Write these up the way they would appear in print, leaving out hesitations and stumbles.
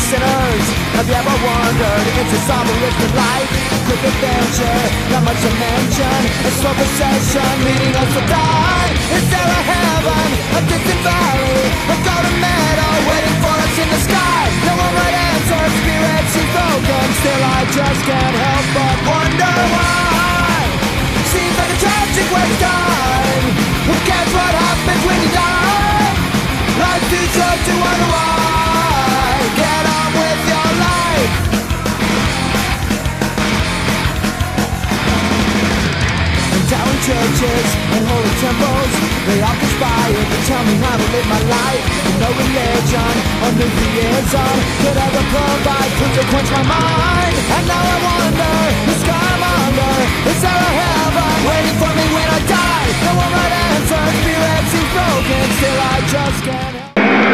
sinners. Have you ever wondered if it's all there is to life? Quick adventure, not much to mention. A slow procession leading us to die. Is there a heaven, a distant valley, a golden meadow waiting for us in the sky? No one right answer, spirit seems broken. Still I just can't help but wonder why. Seems like a tragic waste of time. Who cares what happens when you die? Life's too short to wonder why. Get on with your life. And down churches and holy temples, they all conspire to tell me how to live my life. And no religion or new theism could ever provide food to quench my mind. And now I wonder, the sky I'm under, is there a heaven waiting for me when I die? No one right answer, spirit seems broken. Still I just can't help.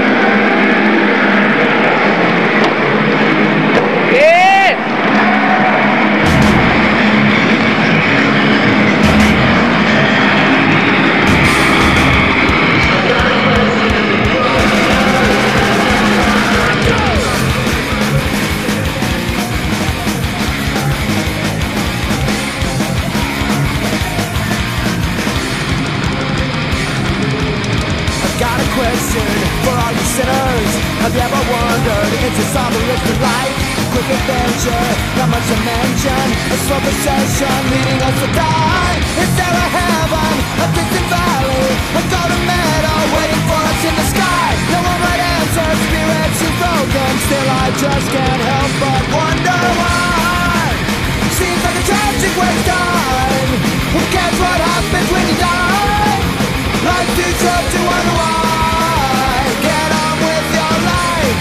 Got a question for all you sinners. Have you ever wondered if it's all there is to life? Quick adventure, not much to mention. A slow procession leading us to die. Is there a heaven, a distant valley, a golden meadow waiting for us in the sky? No one right answer, spirit seems broken. Still I just can't help but wonder why. Seems like a tragic waste of time. Who cares what happens when you die? Life's too short to wonder why. Get on with your life.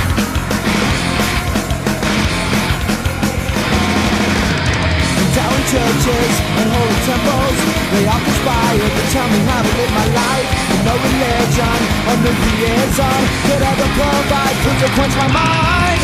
And down churches and holy temples, they all conspire to tell me how to live my life. And no religion or new theism could ever provide food to quench my mind.